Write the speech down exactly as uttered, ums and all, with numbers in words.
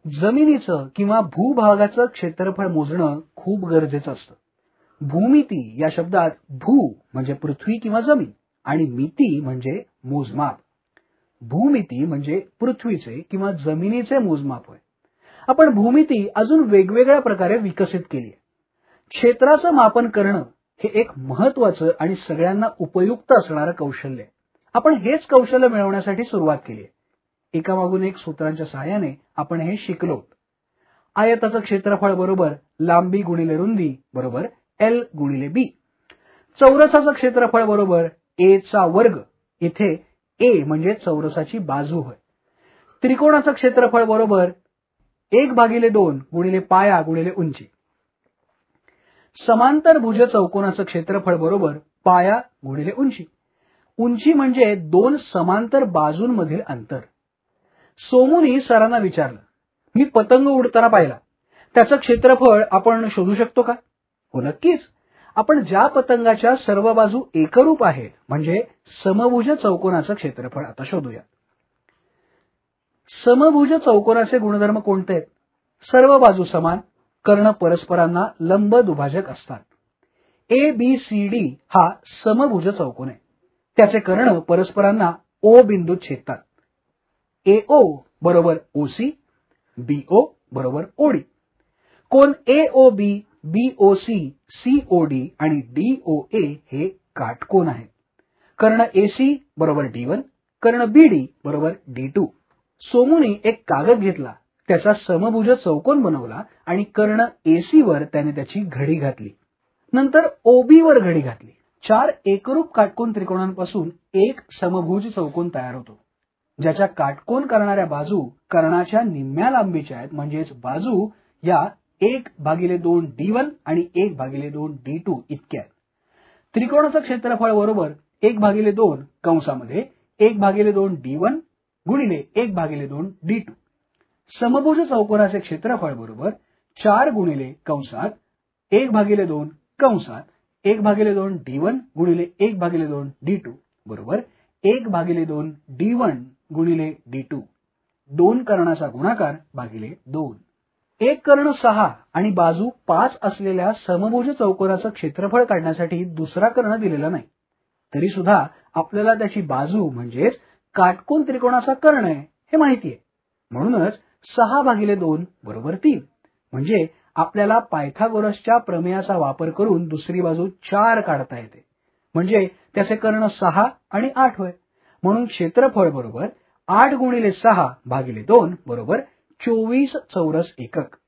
जमिनीचं किंवा भूभागाचं क्षेत्रफळ मोजणं खूप गरजेचं असतं. भूमिती या शब्दात भू म्हणजे पृथ्वी किंवा जमीन आणि मिती म्हणजे मोजमाप. भूमिती म्हणजे पृथ्वीचे किंवा जमिनीचे मोजमाप होय. आपण भूमिती अजून वेगवेगळ्या प्रकारे विकसित केली आहे. क्षेत्राचं मापन करणं हे एक महत्वाचं आणि सगळ्यांना उपयुक्त असणारं कौशल्य आहे. आपण हेच कौशल्य मिळवण्यासाठी सुरुवात केली आहे. एकामागून एक सूत्रांच्या सहाय्याने आपण हे शिकलो. आयताचं क्षेत्रफळ बरोबर लांबी गुणिले रुंदी बरोबर एल गुणिले बी. चौरसाचं क्षेत्रफळ बरोबर ए चा वर्ग. इथे ए म्हणजे चौरसाची बाजू होय. त्रिकोणाचं क्षेत्रफळ बरोबर एक भागिले दोन गुणिले पाया गुणिले उंची. समांतर भुज चौकोनाचं क्षेत्रफळ बरोबर पाया गुणिले उंची. उंची म्हणजे दोन समांतर बाजूंमधील अंतर. सोमूनी सरांना विचारलं, मी पतंग उडताना पाहिला, त्याचं क्षेत्रफळ आपण शोधू शकतो का? हो नक्कीच. आपण ज्या पतंगाच्या सर्व बाजू एकरूप आहेत म्हणजे समभुज चौकोनाचं क्षेत्रफळ आता शोधूया. समभुज चौकोनाचे गुणधर्म कोणते आहेत? सर्व बाजू समान, कर्ण परस्परांना लंब दुभाजक असतात. ए बी सी डी हा समभुज चौकोन आहे. त्याचे कर्ण परस्परांना ओ बिंदूत छेदतात. एओ बरोबर ओसी, बीओ बरोबर ओडी. कोन एओबी, बीओसी, सीओडी आणि डीओए हे काटकोन आहेत. कर्ण एसी बरोबर डी वन, कर्ण बीडी बरोबर डी टू. सोमूनी एक कागद घेतला, त्याचा समभुज चौकोन बनवला आणि कर्ण एसी वर त्याने त्याची घडी घातली. नंतर ओबी वर घडी घातली. चार एकरूप काटकोन त्रिकोणांपासून एक समभुज चौकोन तयार होतो, ज्याच्या काटकोन करणाऱ्या बाजू कर्णाच्या निम्म्या लांबीच्या आहेत. म्हणजेच बाजू या एक भागिले दोन डी वन आणि एक भागिले दोन डी टू इतक्या आहेत. त्रिकोणाचं क्षेत्रफळ बरोबर एक भागिले दोन कंसामध्ये एक भागिले दोन डी वन गुणिले एक भागिले दोन डी टू. समभुज चौकोनाचे क्षेत्रफळ बरोबर चार गुणिले कंसात एक भागिले दोन कंसात एक भागिले दोन डी वन गुणिले एक भागिले दोन डी टू बरोबर एक भागिले दोन डी वन गुणिले डी टू. दोन कर्णाचा गुणाकार भागिले दोन. एक कर्ण सहा आणि बाजू पाच असलेल्या समभुज चौकोनाचं क्षेत्रफळ काढण्यासाठी दुसरा कर्ण दिलेला नाही. तरी सुद्धा आपल्याला त्याची बाजू म्हणजेच काटकोन त्रिकोणाचा कर्ण आहे हे माहिती आहे. म्हणूनच सहा भागिले दोन बरोबर तीन. म्हणजे आपल्याला पायथागोरसच्या प्रमेयाचा वापर करून दुसरी बाजू चार काढता येते. म्हणजे त्याचे कर्ण सहा आणि आठ होय. म्हणून क्षेत्रफळ बरोबर आठ गुणिले सहा भागिले दोन बरोबर चोवीस चौरस एकक.